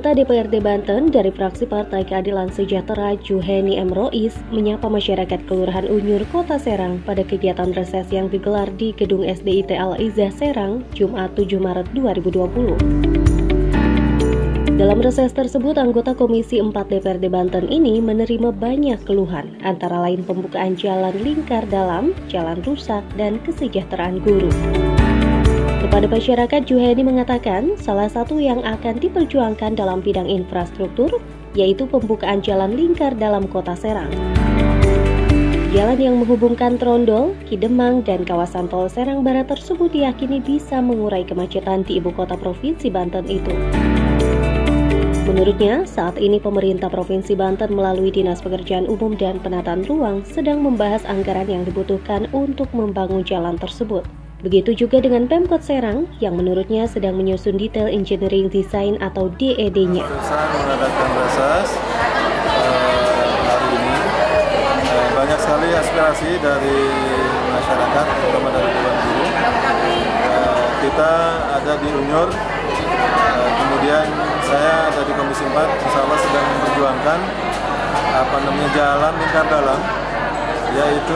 Anggota DPRD Banten dari fraksi Partai Keadilan Sejahtera Juheni M. Rois menyapa masyarakat Kelurahan Unyur, Kota Serang pada kegiatan reses yang digelar di Gedung SDIT Al-Izzah Serang, Jumat 7 Maret 2020. Dalam reses tersebut, anggota Komisi 4 DPRD Banten ini menerima banyak keluhan, antara lain pembukaan jalan lingkar dalam, jalan rusak, dan kesejahteraan guru. Kepada masyarakat, Juheni mengatakan salah satu yang akan diperjuangkan dalam bidang infrastruktur yaitu pembukaan jalan lingkar dalam Kota Serang. Jalan yang menghubungkan Trondol, Kidemang, dan kawasan Tol Serang Barat tersebut diyakini bisa mengurai kemacetan di ibu kota Provinsi Banten itu. Menurutnya, saat ini pemerintah Provinsi Banten melalui Dinas Pekerjaan Umum dan Penataan Ruang sedang membahas anggaran yang dibutuhkan untuk membangun jalan tersebut. Begitu juga dengan Pemkot Serang yang menurutnya sedang menyusun detail engineering design atau DED-nya. Saya mengadakan reses hari ini. Banyak sekali aspirasi dari masyarakat, terutama dari Dewan Guru. Kita ada di Unyur, kemudian saya ada di Komisi 4, insya Allah sedang memperjuangkan jalan lingkar dalam, yaitu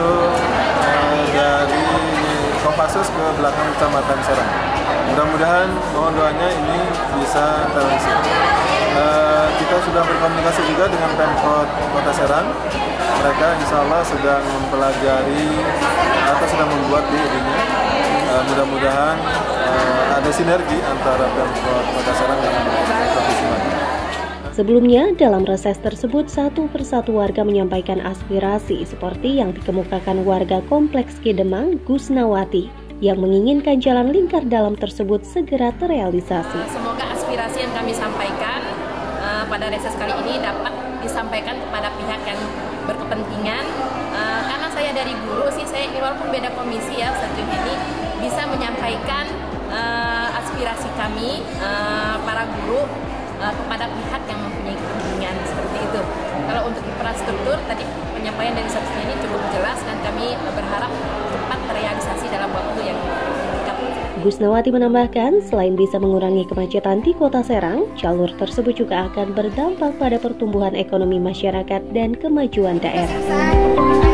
dari Kopassus ke belakang Kecamatan Serang. Mudah-mudahan mohon doanya ini bisa terrealisasi. Kita sudah berkomunikasi juga dengan Pemkot Kota Serang. Mereka insya Allah sedang mempelajari atau sedang membuat DED-nya. Mudah-mudahan ada sinergi antara Pemkot Kota Serang dengan Provinsi Banten. Sebelumnya, dalam reses tersebut, satu persatu warga menyampaikan aspirasi seperti yang dikemukakan warga Kompleks Kidemang, Gusnawati, yang menginginkan jalan lingkar dalam tersebut segera terrealisasi. Semoga aspirasi yang kami sampaikan pada reses kali ini dapat disampaikan kepada pihak yang berkepentingan. Karena saya dari guru sih, saya ini walaupun beda komisi ya, Ustaz Juheni bisa menyampaikan aspirasi kami para guru kepada pihak yang mempunyai kepentingan seperti itu. Kalau untuk infrastruktur tadi penyampaian dari Ustaz ini cukup jelas dan kami berharap cepat terrealisasi dalam waktu yang dekat. Gusnawati menambahkan, selain bisa mengurangi kemacetan di Kota Serang, jalur tersebut juga akan berdampak pada pertumbuhan ekonomi masyarakat dan kemajuan daerah.